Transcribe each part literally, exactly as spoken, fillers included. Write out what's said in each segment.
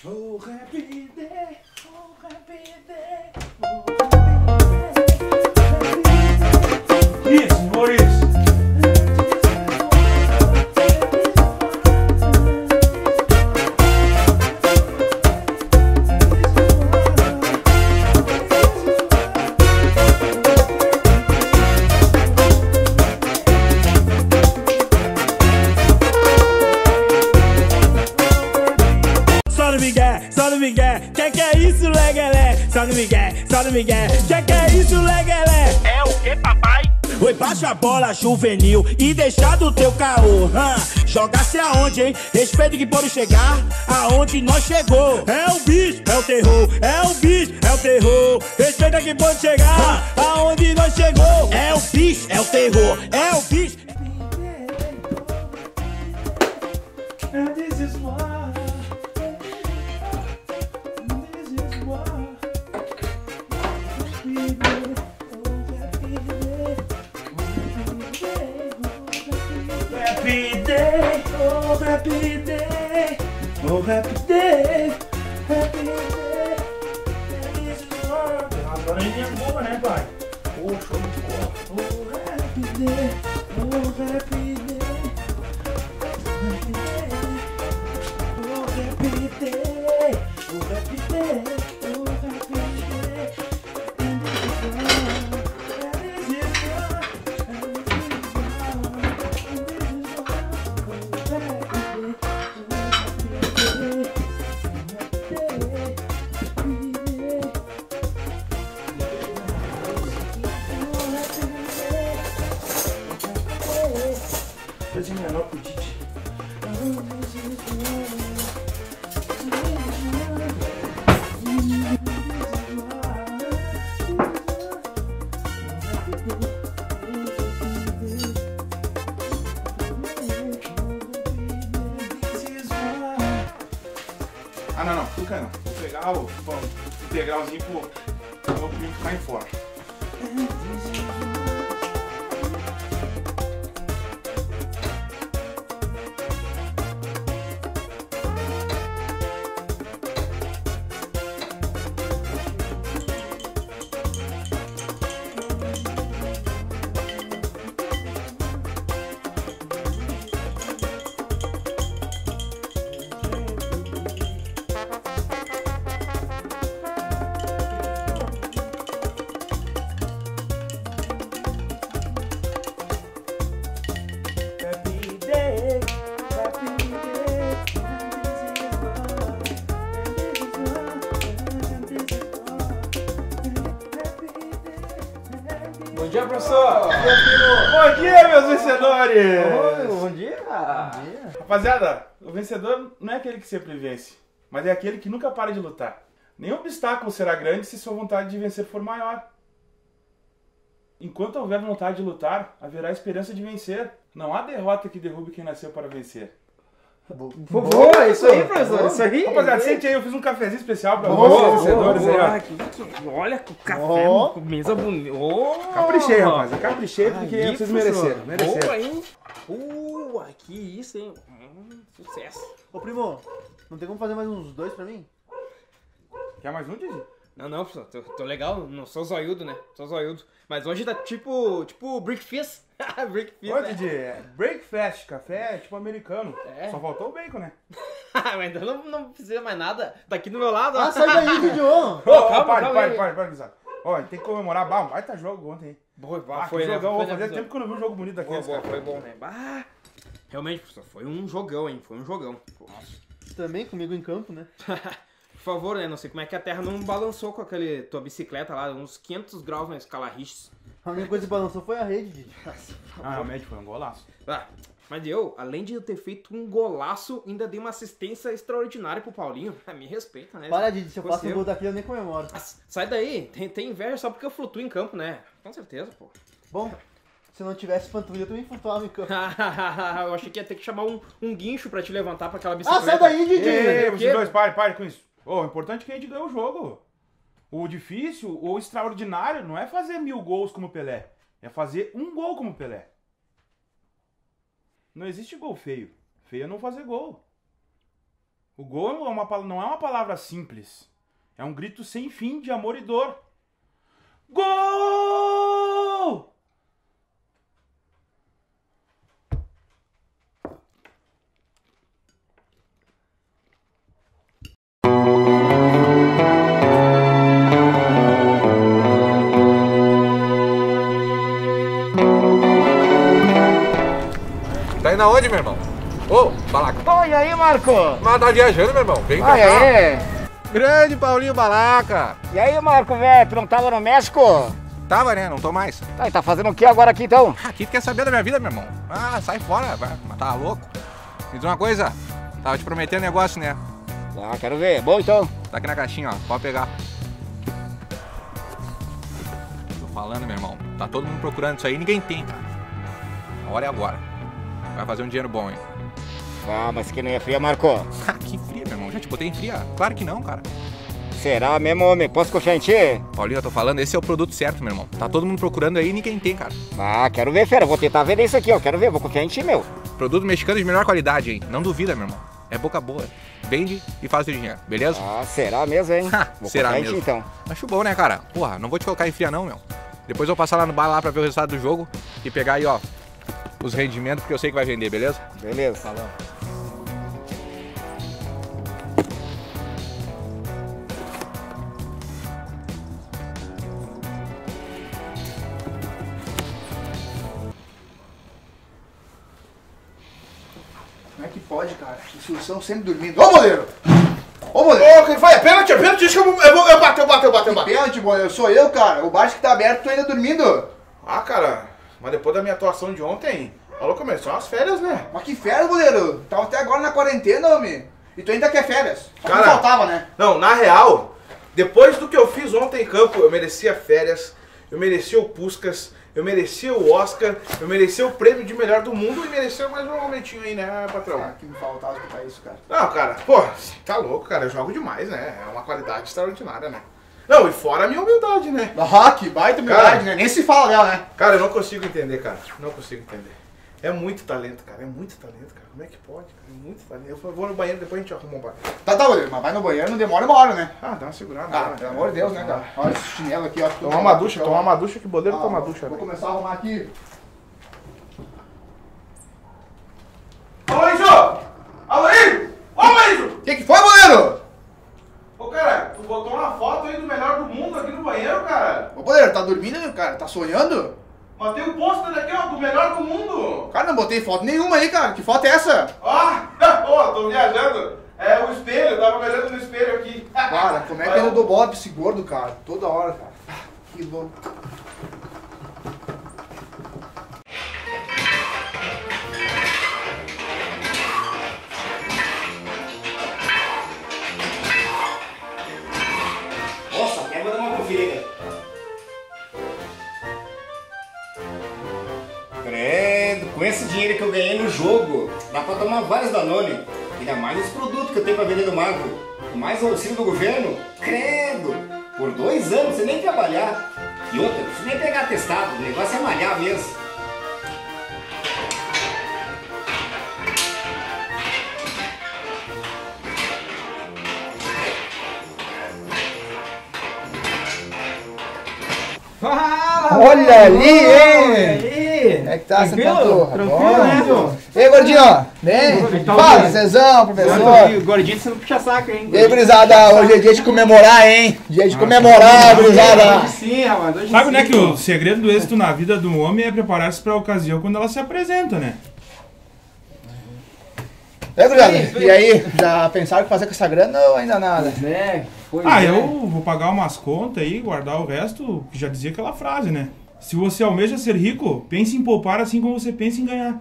Oh, happy day, oh, happy day, oh, happy day. Isso, Maurício. Só no Miguel, que que é isso, legalé? Só no Miguel, só no Miguel, que que é isso, legalé? É o que, papai? Oi, baixa a bola juvenil e deixar do teu caô. Hã? Jogasse aonde, hein? Respeito que pode chegar aonde nós chegou. É o bicho, é o terror, é o bicho, é o terror. Respeita que pode chegar aonde nós chegou. É o bicho, é o terror, é o bicho. And this is why. Happy day, oh happy day, oh happy day, happy day. This is what. Agora a gente é boa, né, pai? Oh, show de bola. Oh happy day, oh happy day, oh happy day, oh happy day, oh happy day. And this is what, and this is what, and this is what. Coisa menor pro Didi. Ah, não, não, fica não. Vou pegar o, o integralzinho pro meu primo ficar em fora. Bom dia, professor! Bom dia, meus vencedores! Oi, bom dia! Bom dia! Rapaziada, o vencedor não é aquele que sempre vence, mas é aquele que nunca para de lutar. Nenhum obstáculo será grande se sua vontade de vencer for maior. Enquanto houver vontade de lutar, haverá esperança de vencer. Não há derrota que derrube quem nasceu para vencer. Boa, boa, isso aí, professor, isso aí. Rapaziada, sente aí, eu fiz um cafezinho especial pra Boa, vocês, vencedores boa, aí, ó. boa. Que- que- Olha, com café, Ó. com mesa bonita. Oh. Caprichei, rapaz, eu caprichei porque Aí, vocês professor. mereceram, mereceram. Boa, hein? Uh, que isso, hein? Hum, sucesso. Ô primo, não tem como fazer mais uns dois pra mim? Quer mais um, Didi? Não, não, professor, tô, tô legal, não sou zoiudo, né? Sou zoiudo. Mas hoje tá tipo, tipo Breakfast. Breakfast, Ô, né? Didi, é breakfast, café é tipo americano. É. Só faltou o bacon, né? Mas ainda não, não precisa mais nada. Tá aqui do meu lado, ó. Ah, sai daí, Didi! ô. Ô, calma, pare, calma pare, aí. pare, pare, gurizada. Ó, tem que comemorar. Bah, vai tá jogo ontem, hein? Boa, Ah, foi, que né? jogão, Foi, vou né, fazer professor? tempo que eu não vi um jogo bonito Boa, daqueles, boa, cara. foi bom, né? Bah, realmente, professor, foi um jogão, hein? Foi um jogão. Nossa. Também comigo em campo, né? Por favor, né? Não sei como é que a Terra não balançou com aquele tua bicicleta lá, uns quinhentos graus na escala Richter. A única coisa que balançou foi a rede, Didi. Ah, realmente foi um golaço. Ah, mas eu, além de eu ter feito um golaço, ainda dei uma assistência extraordinária pro Paulinho. Ah, me respeita, né? Para, Didi, se eu Foi faço um seu. gol daquele eu nem comemoro. Ah, sai daí, tem, tem inveja só porque eu flutuo em campo, né? Com certeza, pô. Bom, se eu não tivesse panturrilha, eu também flutuava em campo. Eu achei que ia ter que chamar um, um guincho pra te levantar pra aquela Ah, bicicleta. sai daí, Didi! Ei, o quê? vocês dois, pare, pare com isso. Ô, o importante é que a gente ganhou o jogo. O difícil, o extraordinário, não é fazer mil gols como o Pelé. É fazer um gol como o Pelé. Não existe gol feio. Feio é não fazer gol. O gol é uma, pala- não é uma palavra simples. É um grito sem fim de amor e dor. Gol! Tá indo aonde, meu irmão? Ô, Balaca. Oi, e aí, Marco? Mas tá viajando, meu irmão. Vem pra Oi, cá. aí. Grande Paulinho Balaca. E aí, Marco, velho, tu não tava no México? Tava, né? Não tô mais. Tá, e tá fazendo o que agora aqui, então? Aqui tu quer saber da minha vida, meu irmão? Ah, sai fora, vai. Mas tava louco. Me diz uma coisa. Tava te prometendo negócio, né? Ah, quero ver. Bom, então. Tá aqui na caixinha, ó. Pode pegar. Tô falando, meu irmão. Tá todo mundo procurando isso aí e ninguém tem, cara. A hora é agora. Vai fazer um dinheiro bom, hein? Ah, mas que nem é fria, Marco. Ah, que fria, meu irmão. Já te botei em fria? Claro que não, cara. Será mesmo, homem? Posso confiar em ti? Paulinho, eu tô falando, esse é o produto certo, meu irmão. Tá todo mundo procurando aí e ninguém tem, cara. Ah, quero ver, fera. Vou tentar vender isso aqui, ó. Quero ver, vou confiar em ti, meu. Produto mexicano de melhor qualidade, hein? Não duvida, meu irmão. É boca boa. Vende e faz o dinheiro, beleza? Ah, será mesmo, hein? Ha, Vou será confiar mesmo. em ti, então. Acho bom, né, cara? Porra, não vou te colocar em fria não, meu. Depois eu vou passar lá no bar lá pra ver o resultado do jogo e pegar aí, ó, os rendimentos, porque eu sei que vai vender, beleza? Beleza. Falou. Como é que pode, cara? Instrução sempre dormindo. Ô, goleiro! Ô, goleiro! Ô, quem foi? É pênalti, é pênalti? Deixa que eu, eu, vou- eu bato, eu bato, eu bato, eu bato. Pênalti, goleiro. Sou eu, cara. O bar que tá aberto, tu ainda dormindo. Ah, cara, mas depois da minha atuação de ontem, falou, começou umas férias, né? Mas que férias, goleiro. Tava até agora na quarentena, homem. E tu ainda quer férias. Só que Cara. não faltava, né? Não, na real, depois do que eu fiz ontem em campo, eu merecia férias, eu merecia o Puskas, eu merecia o Oscar, eu merecia o prêmio de melhor do mundo e merecia mais um momentinho aí, né, patrão? Ah, que me faltava escutar isso, cara. Não, cara, pô, tá louco, cara, eu jogo demais, né? É uma qualidade extraordinária, né? Não, e fora a minha humildade, né? Ah, que baita humildade, Cara. né? Nem se fala dela, né? Cara, eu não consigo entender, cara, não consigo entender. É muito talento, cara, é muito talento, cara. Como é que pode, cara? É muito talento. Eu vou no banheiro, depois a gente arruma um bar. Tá, tá, goleiro. Mas vai no banheiro, não demora uma hora, né? Ah, dá uma segurada. Ah, né? pelo amor de Deus, né, cara? Olha esse chinelo aqui, ó. Tomar uma ducha, tomar uma ducha, que boleiro Ah, toma ducha, Vou velho. começar a arrumar aqui. Alô, Enzo! Alô, Enzo! Ô, Enzo! O que que foi, goleiro? Ô, cara, tu botou uma foto aí do melhor do mundo aqui no banheiro, cara. Ô, goleiro, tá dormindo, cara? Tá sonhando? Mas tem um pôster aqui, ó, do melhor do mundo. Cara, não botei foto nenhuma aí, cara. Que foto é essa? Ah, ó, tô viajando. É o espelho, eu tava olhando no espelho aqui. Cara, como é que eu não dou bola pra esse gordo, cara? Toda hora, cara. Ah, que louco. Nossa, quero dar uma conferida. Credo, com esse dinheiro que eu ganhei no jogo, dá pra tomar vários Danone. Ainda mais os produtos que eu tenho pra vender no Magro. Mais o auxílio do governo. Credo, por dois anos sem nem trabalhar. E outra, não precisa nem pegar atestado, o negócio é malhar mesmo. Fala, Olha ali, mano. hein? E aí? Como é que tá essa Tranquilo? panturra? Tranquilo, Bom. né, João? E aí, gordinho? Bem? Tá Fala, ouvindo? Cezão, professor. O gordinho você não puxa saco, hein? E aí, gurizada, hoje é dia de comemorar, hein? Dia de comemorar, gurizada. Hoje sim, rapaz. Hoje Sabe, sim, né, que pô. o segredo do êxito na vida do homem é preparar-se pra ocasião quando ela se apresenta, né? E aí, gurizada? E aí, já pensaram o que fazer com essa grana ou ainda nada? Né? Pois Ah, é. eu vou pagar umas contas aí, guardar o resto, que já dizia aquela frase, né? Se você almeja ser rico, pense em poupar assim como você pensa em ganhar.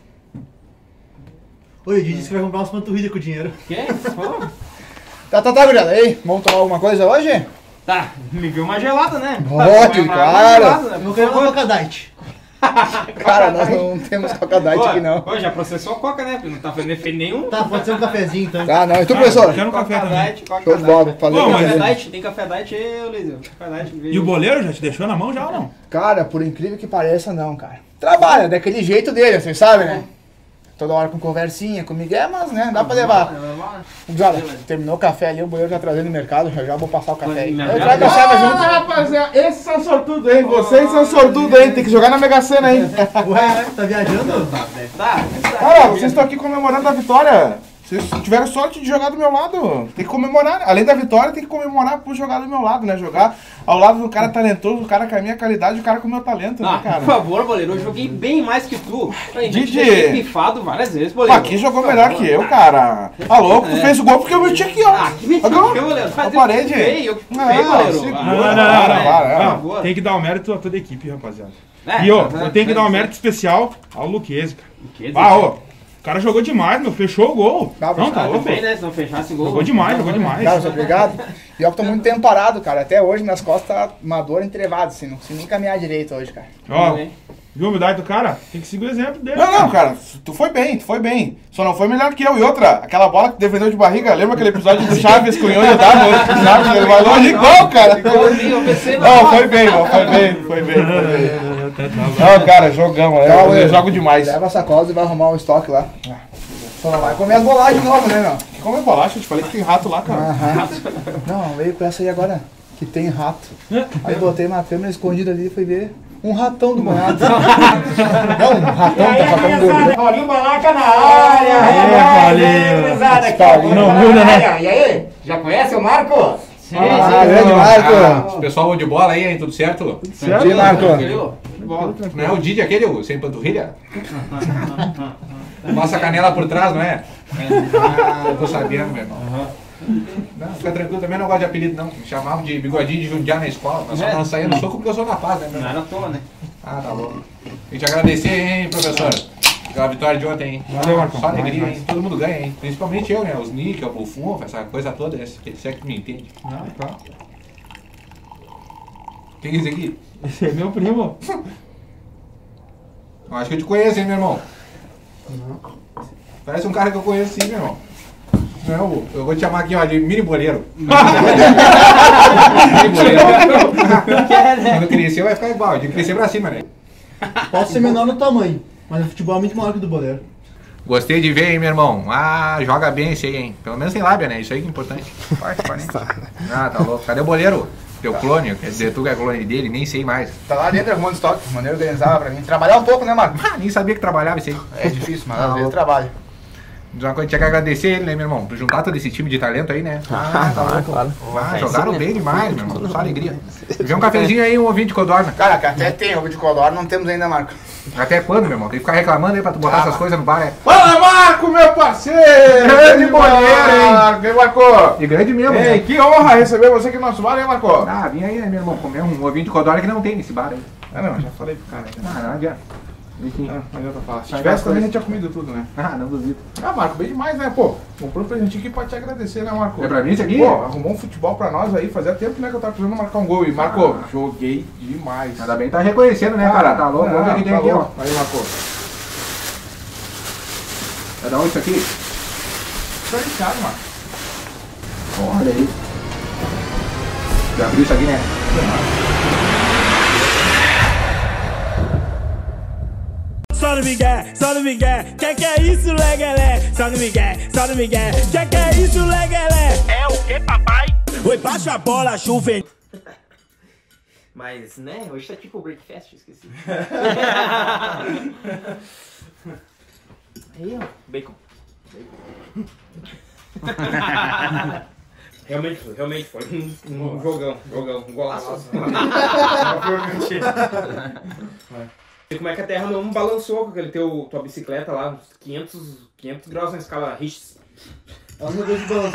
Oi, o Didi disse que vai comprar umas panturrilhas com o dinheiro. Quem? Falou? Tá, tá, tá, gurizada. E aí, vamos tomar alguma coisa hoje? Tá, me viu uma gelada, né? Ótimo, Uma- uma claro. gelada, né? Eu não quero uma Coca-Diet. Cara, nós não temos Coca-Diet Ó, aqui, não. ó, já processou a Coca, né? Não tá fazendo efeito nenhum. Tá, pode ser um cafezinho então. Tá, não. E tu, Ah, professor? eu quero um café também. Diet, Coca Show de bola, fazer Bom, um mas- Café café. Diet, tem café Diet aí, Luizio. Café Diet veio. E o boleiro já te deixou na mão já ou não? Cara, por incrível que pareça, não, cara. Trabalha daquele jeito dele, vocês sabem, né? toda hora com conversinha, com Miguel, mas né, dá pra levar. Gurizada, terminou o café ali, o boleiro já trazendo no mercado, já já vou passar o café aí. Eu trago a ceva junto. Ah, rapaziada, esses são sortudos, hein? Vocês são sortudos, hein? Tem que jogar na Mega Sena, hein? Ué, tá viajando? Cara, vocês estão aqui comemorando a vitória. Vocês tiveram sorte de jogar do meu lado. Tem que comemorar. Além da vitória, tem que comemorar por jogar do meu lado, né? Jogar ao lado do cara talentoso, do cara com a minha qualidade, o cara com o meu talento, Ah, né, cara? por favor, boleiro, eu joguei bem mais que tu. Didi. Eu fiquei pifado várias vezes, boleiro. Aqui jogou melhor que eu, cara. Tá louco? Tu fez o gol porque eu meti aqui, ó. Ah, que mentira, Agora, boleiro. a Fazer parede. Eu que pifei, eu que pifei, Ah, boleiro. segura. Ah, Não, não, não, não, por não. favor. Tem que dar o mérito a toda a equipe, rapaziada. É, E ó, tá, eu tenho que tá, dar um tá. mérito especial ao Luquezzi, cara. Que Ah, ó, o cara jogou demais, meu, fechou o gol. Dá pra Não, tá achar, louco. Bem, né? Se não fechasse gol. Jogou demais, jogou demais. Cara, obrigado. E eu que tô muito tempo parado, cara. Até hoje minhas costas tá uma dor entrevada, assim. Não consigo nem caminhar direito hoje, cara. Ó, viu a humildade do cara? Tem que seguir o exemplo dele. Não, não, cara, tu foi bem, tu foi bem. Só não foi melhor que eu. E outra, aquela bola que defendeu de barriga, lembra aquele episódio do Chaves com o Ion Dava? O Chaves, ele vai longe igual, cara. Eu pensei, Não, foi bem, não, foi bem, foi bem, foi bem. Não, cara, jogamos, eu, eu, eu jogo demais. Leva a sacola e vai arrumar um estoque lá. Só não vai comer as bolachas de novo, né, meu? Como é bolacha? Eu te falei que tem rato lá, cara. Aham. Não, veio com essa aí agora, que tem rato. Aí botei uma câmera escondida ali e fui ver um ratão do banhado. Não, um ratão, tá ratão gordo. Paulinho Balaca na área! Paulinho. Não muda, né? E aí? Já conhece o Marco? Sim, Ah, grande Marco. Ah, o pessoal de bola aí, hein? Tudo certo? Certo, Marco. Não é o Didi aquele, o sem panturrilha? Passa a canela por trás, não é? Ah, eu tô sabendo, meu irmão. Não, fica tranquilo, também não gosto de apelido, não. Me chamavam de bigodinho de Jundiá na escola, mas só não saía no soco porque eu sou na paz, né, meu Não irmão? era à toa, né? Ah, tá louco. Tem que te agradecer, hein, professor? Pela vitória de ontem, hein? Valeu, Marcão. Só alegria, hein? Todo mundo ganha, hein? Principalmente eu, né? Os Nick, o Buffon, essa coisa toda, esse esse é que me entende. Ah, tá. Quem é esse aqui? Esse é meu primo. Eu acho que eu te conheço, hein, meu irmão? Parece um cara que eu conheço sim, meu irmão. Não, eu vou te chamar aqui, ó, de Mini Boleiro. Mini Boleiro. Quando crescer vai ficar igual, de crescer pra cima, né? Posso ser menor no tamanho, mas o futebol é muito maior que o do boleiro. Gostei de ver, hein, meu irmão. Ah, joga bem esse aí, hein. Pelo menos tem lábia, né? Isso aí que é importante. Forte, forte. Ah, tá louco. Cadê o Boleiro? Teu clone, quer dizer, tu que é clone dele, nem sei mais. Tá lá dentro arrumando estoque, maneira organizada pra mim. Trabalhar um pouco, né, Marco? Ah, nem sabia que trabalhava isso aí. É difícil, mas às vezes trabalha. Diz uma coisa, tinha que agradecer ele, né, meu irmão? Tu juntar todo esse time de talento aí, né? Ah, tá louco. Ah, jogaram bem demais, meu irmão. Só alegria. Vê um cafezinho aí, um ouvinte de Codorna. Cara, que até tem ovo de codorna, não temos ainda, Marco. Até quando, meu irmão? Tem que ficar reclamando aí pra tu botar Ah, essas coisas no bar, é? Fala, Marco, meu parceiro! Grande boleiro, hein? Marco, hein, Marco? E grande mesmo, Ei, né? que honra receber você aqui no nosso bar, hein, Marco? Ah, vim aí, né, meu irmão? Comer um ovinho de Codorna que não tem nesse bar aí. Ah, não, já falei pro cara. Ah, não adianta. Enfim. Ah, não adianta falar. Se Vai tivesse dar também, a coisa. gente tinha comido tudo, né? Ah, não duvido. Ah, Marco, bem demais, né, pô? Comprou um presentinho aqui pra te agradecer, né, Marco? É pra mim isso aqui? Pô, arrumou um futebol pra nós aí, fazia tempo, né, que eu tava precisando marcar um gol. E, Marco, Ah. joguei demais. Ainda bem que tá reconhecendo, né, cara? Tá louco? Vamos ver o que tem tá aqui, ó. louco. Aí, Marco. É da onde isso aqui? Tá iniciado, Marco. Olha aí. Já abriu isso aqui, né? Só no Miguel, só no Miguel, que que é isso, leguelé? Só no Miguel, só no Miguel, que que é isso, leguelé? É o que, papai? Oi, baixa a bola, juvenil. Mas, né, hoje tá tipo o Breakfast, esqueci. Aí, ó, bacon. Realmente foi, realmente foi um, um jogão, jogão, um golaço. Como é que a Terra não balançou com aquele teu, tua bicicleta lá, uns quinhentos, quinhentos graus na escala Richter. Ela mudou de balanço,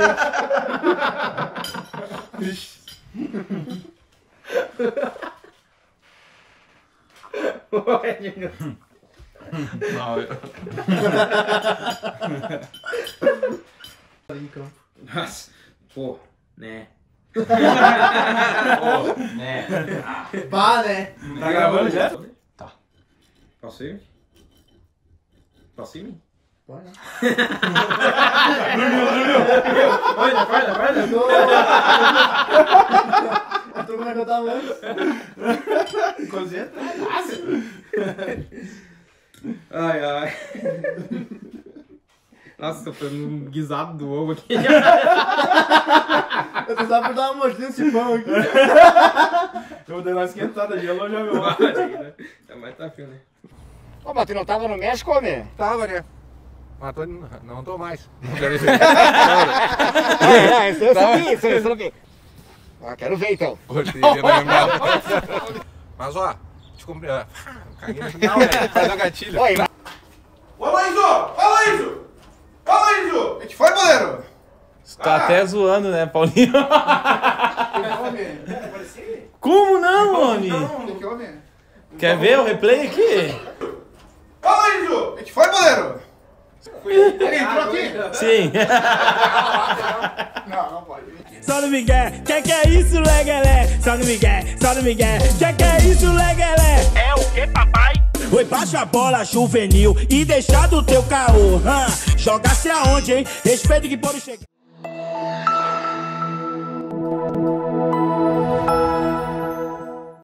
Nossa, pô, né? Pô, né? Pá, né? Tá gravando já? Tá. Posso ir? Posso ir? Pode. Olha, olha, olha. Eu tô como é que eu tava antes. Concentra. Ai, ai. Nossa, tô fazendo um guisado do ovo aqui. Eu precisava dar uma mordida nesse pão aqui. Eu vou dar uma esquentada, gelou já meu. É mais tá frio, né? Ô, mas tu não tava no México, homem? Tava, né? Mas tô, não tô mais. É, é, isso eu sabia, isso eu sabia. Ah, quero ver então. Mas ó, te comprei. Ah, caguei no final, velho. Faz a gatilha. Oi, mas... Ô, Aloysio! Ô, Aloysio! Ô, Aloysio! A gente foi, goleiro? Você tá até zoando, né, Paulinho? Como não, homem? Quer ver o replay aqui? Ô, Aloysio! A gente foi, goleiro? Ele entrou aqui? Sim. Não, não pode. Só no Miguel, que que é isso, legalé? Só no Miguel, só no Miguel, que que é isso, legalé? É o que, papai? Oi, baixa a bola juvenil e deixa do teu caô. Hã? Joga-se aonde, hein? Respeito que pode chegar.